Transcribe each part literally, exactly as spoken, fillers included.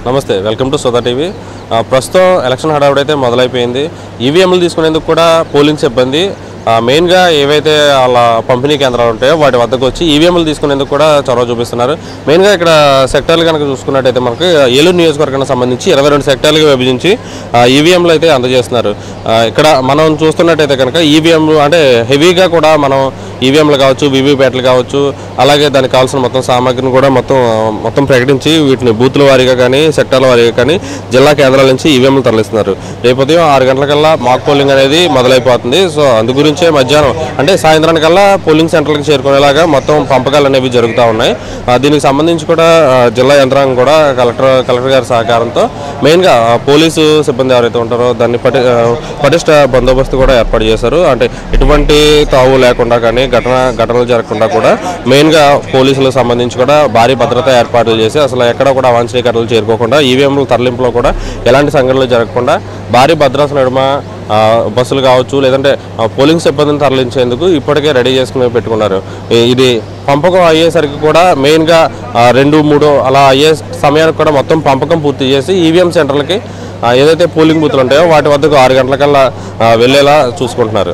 నమస్తే, welcome to Sudha TV. ప్రస్తుతం election హడావుడైతే మొదలైపోయింది. ఈవీఎంలు తీసుకునేందుకు కూడా పోలింగ్ సిబ్బంది మెయిన్గా ఏవైతే వాళ్ళ పంపిణీ కేంద్రాలు ఉంటాయో వాటి వద్దకు వచ్చి ఈవీఎంలు తీసుకునేందుకు కూడా చొరవ చూపిస్తున్నారు. మెయిన్గా ఇక్కడ సెక్టర్లు కనుక చూసుకున్నట్టయితే మనకి ఏలూరు నియోజకవర్గానికి సంబంధించి ఇరవై రెండు సెక్టర్లుగా విభజించి ఈవీఎంలు అయితే అందజేస్తున్నారు. ఇక్కడ మనం చూస్తున్నట్టయితే కనుక ఈవీఎంలు అంటే హెవీగా కూడా మనం ఈవీఎంలు కావచ్చు, వీవీప్యాట్లు కావచ్చు, అలాగే దానికి కావాల్సిన మొత్తం సామాగ్రిని కూడా మొత్తం మొత్తం ప్రకటించి వీటిని బూతుల వారీగా కానీ సెక్టర్ల వారీగా కానీ జిల్లా కేంద్రాల నుంచి ఈవీఎంలు తరలిస్తున్నారు. రేపు ఉదయం ఆరు గంటలకల్లా మాక్ పోలింగ్ అనేది మొదలైపోతుంది. సో అందు గురించే మధ్యాహ్నం అంటే సాయంత్రానికల్లా పోలింగ్ సెంటర్లకు చేరుకునేలాగా మొత్తం పంపకాలు అనేవి జరుగుతూ ఉన్నాయి. దీనికి సంబంధించి కూడా జిల్లా యంత్రాంగం కూడా కలెక్టర్ కలెక్టర్ గారి సహకారంతో మెయిన్గా పోలీసు సిబ్బంది ఎవరైతే ఉంటారో దాన్ని పటి పటిష్ట బందోబస్తు కూడా ఏర్పాటు చేశారు. అంటే ఎటువంటి తావు లేకుండా కానీ ఘటన ఘటనలు జరగకుండా కూడా మెయిన్గా పోలీసులకు సంబంధించి కూడా భారీ భద్రత ఏర్పాట్లు చేసి అసలు ఎక్కడ కూడా అవాంఛనీయ ఘటనలు చేరుకోకుండా ఈవీఎంల తరలింపులో కూడా ఎలాంటి సంఘటనలు జరగకుండా భారీ భద్రత నడుమ బస్సులు కావచ్చు లేదంటే పోలింగ్ సిబ్బందిని తరలించేందుకు ఇప్పటికే రెడీ చేసుకుని పెట్టుకున్నారు. ఇది పంపకం అయ్యేసరికి కూడా మెయిన్గా రెండు మూడు అలా అయ్యే సమయానికి కూడా మొత్తం పంపకం పూర్తి చేసి ఈవీఎం సెంటర్లకి ఏదైతే పోలింగ్ బూత్లు ఉంటాయో వాటి వద్దకు ఆరు గంటలకల్లా వెళ్ళేలా చూసుకుంటున్నారు.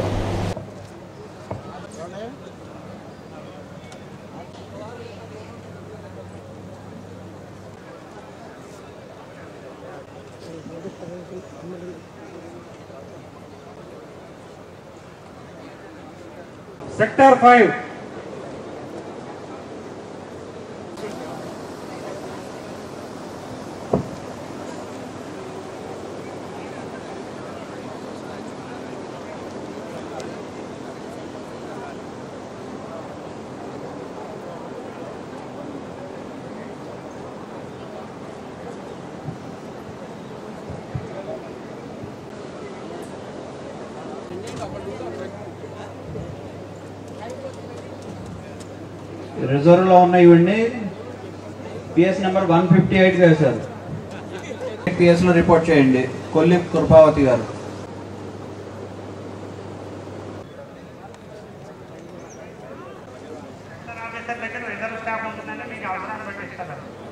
సెక్టర్ ఫైవ్ రిజర్వ్ లో ఉన్న ఇవన్నీ PS number one fifty eight వేశారు. పిఎస్ లో రిపోర్ట్ చేయండి. కొల్లి కృపావతి గారు. రిజర్వ్ స్టాఫ్ ఉంటుందంటే మీకు అవసరాన్ని బట్టి ఇస్తారు.